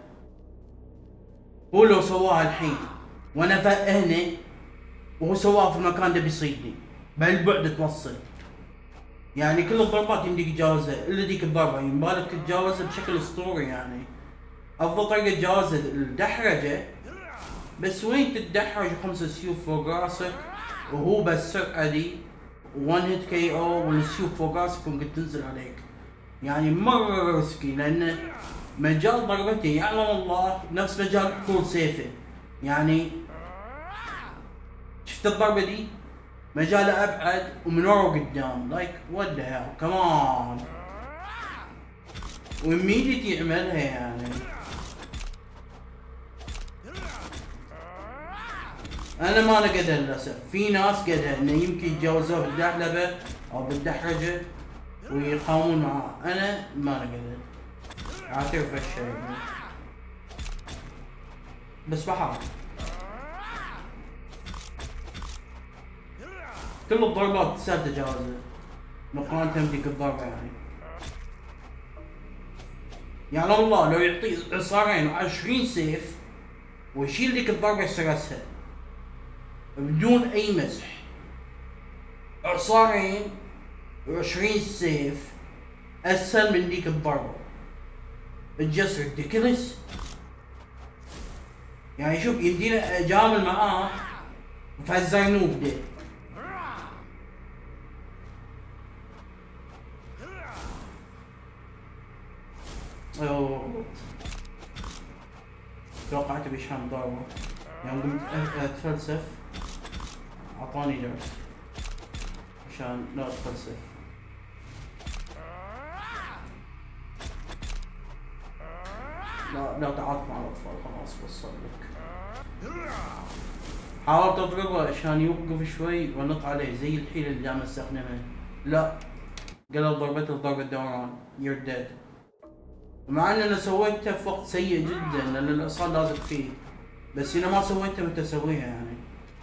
هو لو سواها الحين وانا هنا وهو سواها في المكان ده بيصيدني بهالبعد توصل. يعني كل الضربات يمديك تجاوزها الا ديك الضربة يمبالك تتجاوزها بشكل اسطوري. يعني افضل طريقة تجاوزها الدحرجة، بس وين تتدحرج خمسة سيوف فوق راسك وهو بالسرعة دي وان هيت كي او والسيوف فوق راسك ممكن تنزل عليك. يعني مرة ريسكي لأن مجال ضربته يعلم الله نفس مجال حصول سيفه. يعني شفت الضربة دي مجالها أبعد ومن ورا وقدام لايك وات ذا هيل كمان وإميديتي يعملها. يعني أنا ما لقيتها للأسف. في ناس قدها إنه يمكن يتجاوزوه بالدحلبة أو بالدحرجة ويقاومون معاه، أنا ما لقيتها. اعترف بالشيء بس بحاول. كل الضربات تسهل تجاوزها مقارنة بديك الضربة. يعني يعني الله لو يعطي عصارين وعشرين سيف ويشيل ديك الضربة يصير اسهل بدون اي مسح. عصارين وعشرين سيف اسهل من ديك الضربة. It's just ridiculous. يعني شوف يمدينا اجامل معاه فالزرنوب ده. اوه توقعت بيشحن ضربة يوم قمت اتفلسف اعطاني درس عشان لا اتفلسف. لا لا تعاطف مع الاطفال خلاص وصل لك. حاولت اضربه عشان يوقف شوي ونط عليه زي الحيلة اللي دائما استخدمها. لا قلب ضربته ضربة دوران. You're dead. مع ان انا سويتها في وقت سيء جدا لان الاصابة لازق فيه، بس اذا ما سويتها متى اسويها يعني.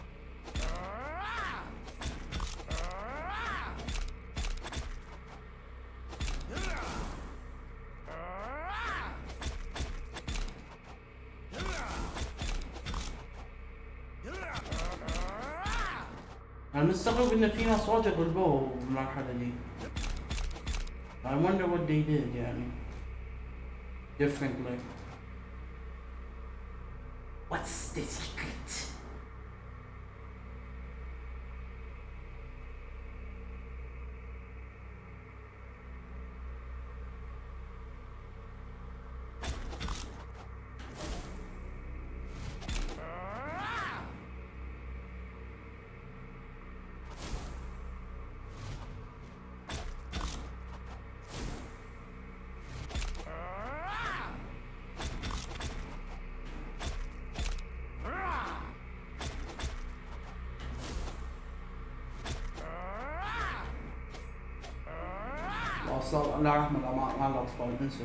انا مستغرب ان في ناس واجد غلبوه بالمرحلة دي. I wonder what they did يعني differently. What's the secret? صار لا رحمة مع, مع الأطفال انسى.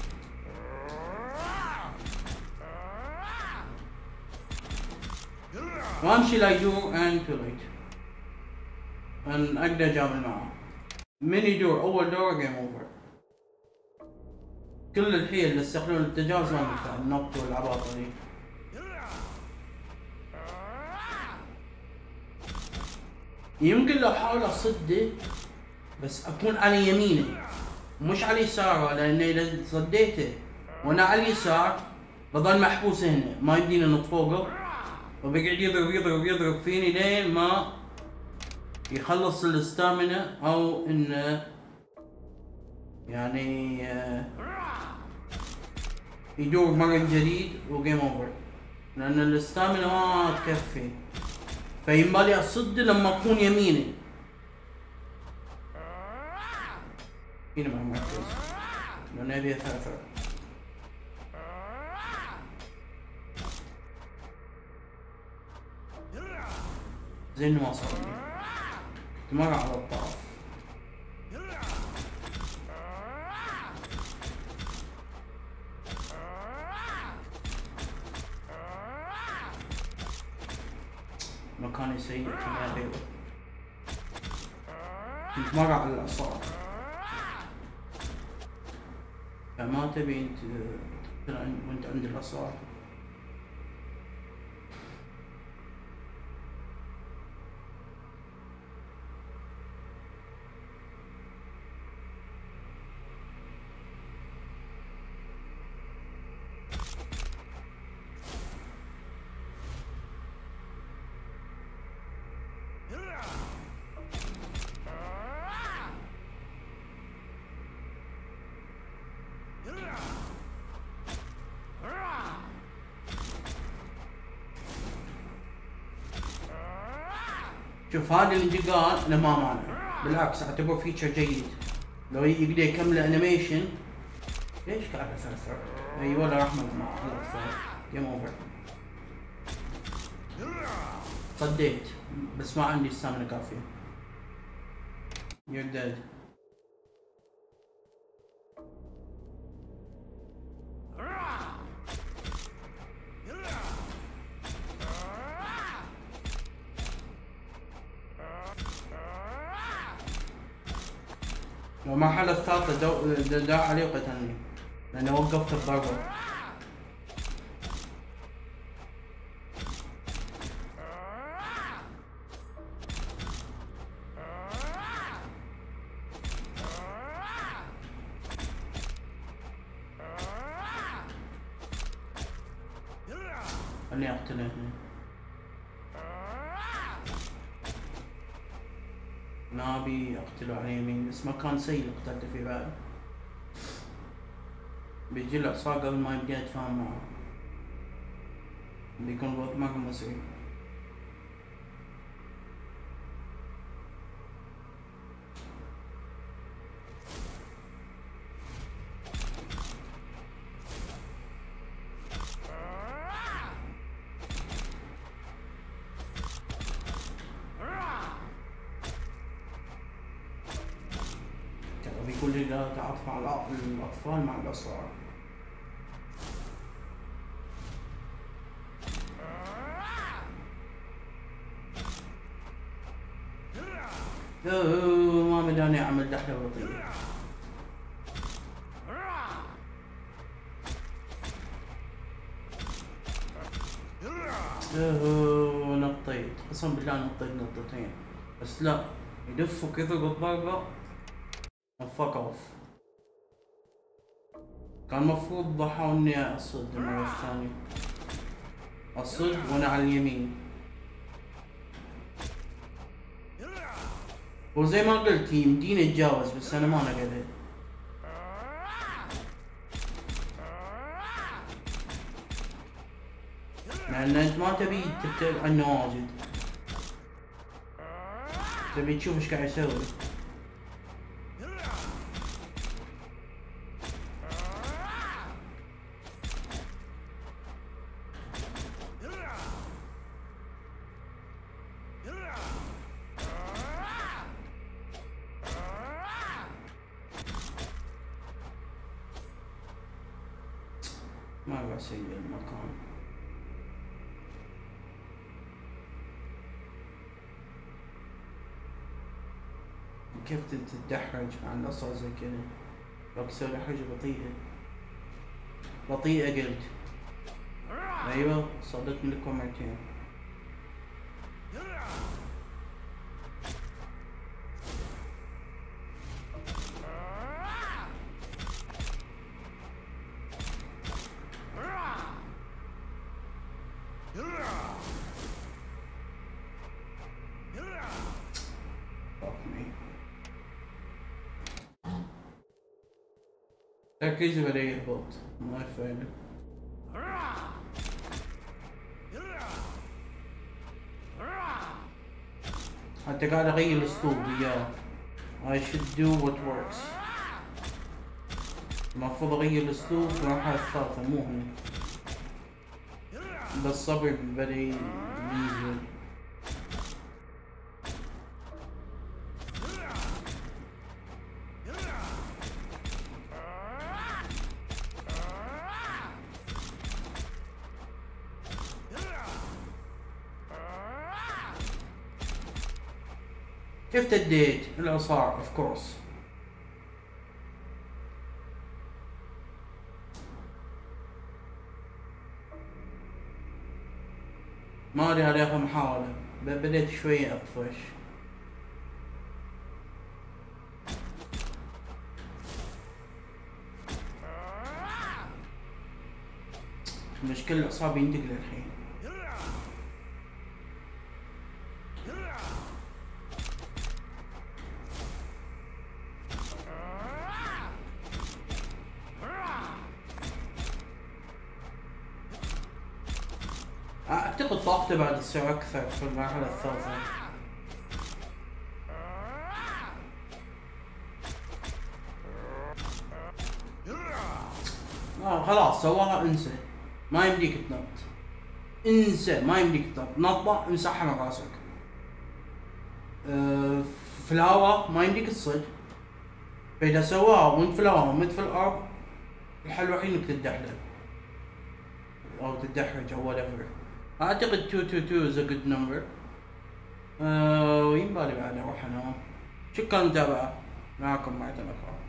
وامشي لايدور and too late. ان اقدر اجامل معه. ميني دور اول دور جيم اوفر. كل الحيل اللي استخدموا للتجاوز ما نفع النط والعباطة دي. يمكن لو احاول اصده بس اكون على يمينه مش على يساره، لان اذا صديته وانا على اليسار بضل محبوس هنا ما يمديني انط فوقه، وبيقعد يضرب يضرب يضرب فيني لين ما يخلص الاستامينا او انه يعني يدور مرة جديد وجيم اوفر، لان الاستامينا ما تكفي. فيمالي اصده لما اكون يميني. هنا ما مركز لأن أبي أثاثر. زي إنه ما صار لي. كنت مرة على الطرف. مكاني سيء كما غيره. كنت مرة على الأعصاب. فما تبي انت وانت عند الأسرار. شوف هذا الانتقال له ما مانع، بالعكس اعتبره فيتشر جيد. لو يقدر يكمل انيميشن. ليش قاعد اسرسر؟ اي ولا رحمة مع الاطفال. جيم اوفر. صديت بس ما عندي ستامينا كافية. You're dead. والمرحلة الثالثة داع علي وقتلني لأني وقفت الضربة. خليني اقتله هنا. ما ابي اقتله على اليمين، بس مكان سيء اللي قتلته فيه بعد. بيجي العصا قبل ما يبدي اتفاهم معه، بيكون الوقت مرة مسري. بيقول لي لا تعاطف مع الأطفال مع الأسرار. اوه ما بداني اعمل دحلة بطيئة. اوه نطيت، قسم بالله نطيت نطتين، بس لا يدفوا كذا بالضربة فك اوف. كان مفروض ضحوا اني اصد المرة الثانية، اصد وانا على اليمين. وزي ما قلت يمديني اتجاوز بس انا ما نقدر. لان انت ما تبي تبتعد عنه واجد، تبي تشوف ايش قاعد يسوي. مرة سيء المكان. كيف تتدحرج مع الأسرى زي كذا؟ لو تسوي حاجة بطيئة بطيئة قلت. أيوة صدتني لكم مرتين. تركيزي بدأ يهبط، ما فايدة. حتى قاعد أغير الأسلوب وياه. I should do what works. المفروض أغير الأسلوب في المرحلة الثالثة مو هنا. بس صبري بدأ ينزل. كيف تديت؟ العصار اوف كورس. ما ادري هذه اخر محاولة، بديت شوية اطفش. المشكلة العصاب ينتقل الحين. اعتقد طاقته بعد تصير اكثر في المرحلة الثالثة. اه خلاص سواها، انسى ما يمديك تنط، انسى ما يمديك تنط، نطة امسحها من راسك. أه في الهواء ما يمديك تصد، فاذا سواها وانت في الهواء وانت في الارض الحل الوحيد انك تدحلج او تدحرج او whatever. اعتقد مئتين واثنين وعشرين is a good number. أه وينبالي بعد اروح انام. شكرا للمتابعة، معكم مرة اخرى.